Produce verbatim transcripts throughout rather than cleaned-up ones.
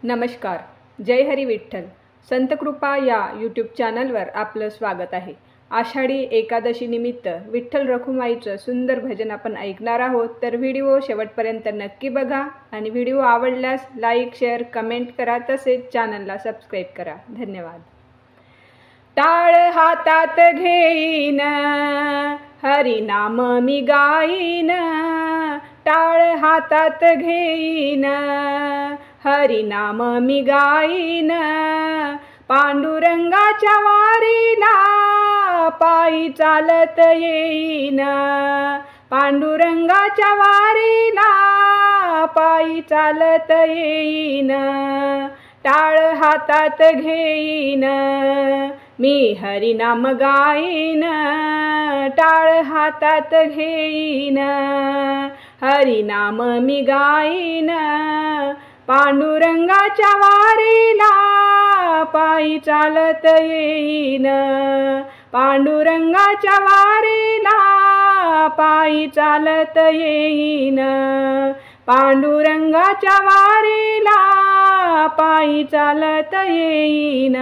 नमस्कार. जय हरी विठ्ठल. संतकृपा या यूट्यूब चॅनलवर आपलं स्वागत आहे. आषाढी एकादशी निमित्त विठ्ठल रखुमाईचं सुंदर भजन आपण ऐकणार आहोत. तर व्हिडिओ शेवटपर्यंत नक्की बघा आणि व्हिडिओ आवडल्यास लाईक, शेअर, कमेंट करा. तसेच चॅनलला सबस्क्राईब करा. धन्यवाद. टाळ हातात घेईन हरिनाम मी गाईन, टाळ हातात घेईन हरिनाम मी गाईन, पांडुरंगाच्या वारीला पायी चालत येईन, पांडुरंगाच्या वारीला पायी चालत येईन, टाळ हातात घेईन मी हरिनाम गाईन, टाळ हातात घेईन हरिनाम मी गाईन, पांडुरंगाच्या वारीला पायी चालत येईन, पांडुरंगाच्या वारीला पायी चालत येईन, पांडुरंगाच्या वारीला पायी चालत येईन,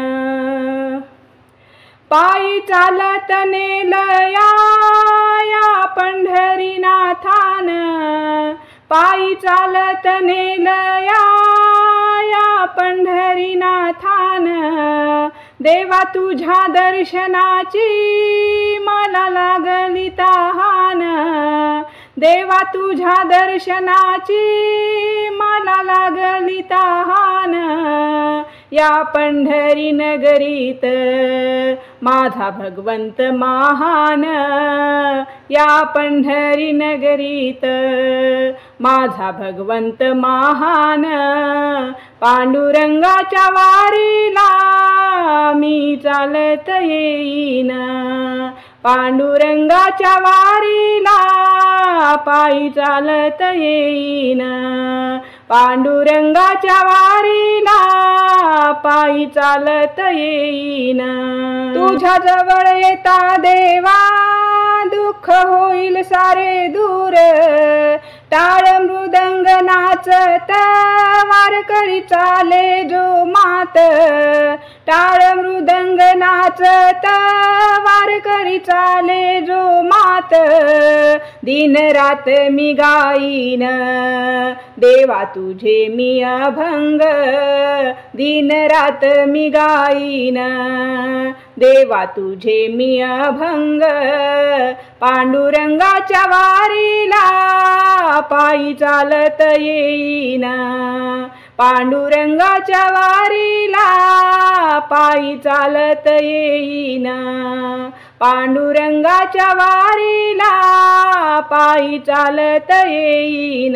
पायी चालत नेलया या पंढरीनाथान, पायी चालत नेलया या पंढरीनाथान, देवा तुझ्या दर्शनाची मला लागली तहान, देवा तुझ्या दर्शनाची मला लागली तहान, या पंढरी नगरीत माझा भगवंत महान, या पंढरी नगरीत माझा भगवंत महान, पांडुरंगाच्या वारीला मी चालत येईन, पांडुरंगाच्या वारीला पायी चालत येईन, पांडुरंगाच्या वारीला पायी चालत येईन, तुझ्या जवळ येता देवा दुःख होईल सारे दूर, टाळ मृदंग नाचत वारकरी चाले जो मात, टाळ मृदंग नाचत वारकरी चाले जो मात, दिन रात मी गाईन देवा तुझे मी अभंग, दिन रात मी गाईन देवा तुझे मी अभंग, पांडुरंगाच्या वारीला पायी चालत येईन, पांडुरंगाच्या वारीला पायी चालत येईन, पांडुरंगाच्या वारीला पायी चालत येईन,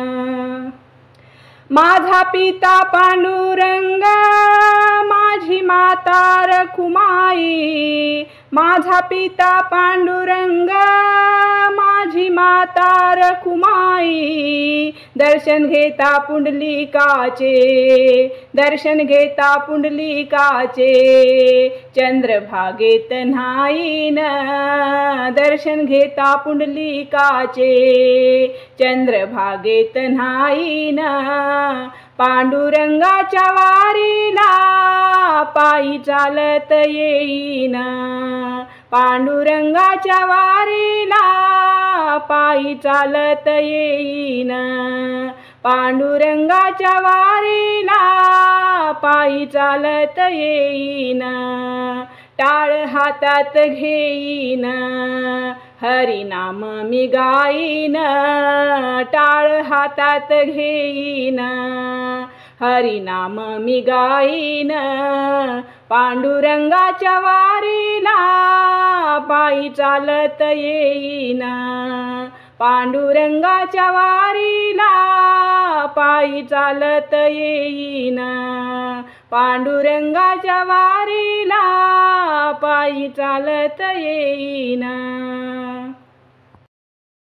माझा पिता पांडुरंग माझी माता रखुमाई, माझा पिता पांडुरंग माझी माता रखुमाई, दर्शन घेता पुंडलिकाचे दर्शन घेता पुंडलिकाचे, चंद्रभागेत न्हाईन दर्शन घेता पुंडलिकाचे, चंद्रभागेत न्हाईन, पांडुरंगाच्या वारीला पायी चालत येईन, पांडुरंगाच्या वारीला पायी चालत येईन, पांडुरंगाच्या वारीला पायी चालत येईन, टाळ हातात घेईन हरिनाम मी गाईन, टाळ हातात घेईन हरिनाम मी गाईन, पांडुरंगाच्या वारीला पायी चालत येईन, पांडुरंगाच्या वारीला पायी चालत येईन, पांडुरंगाच्या वारीला पायी चालत येईन.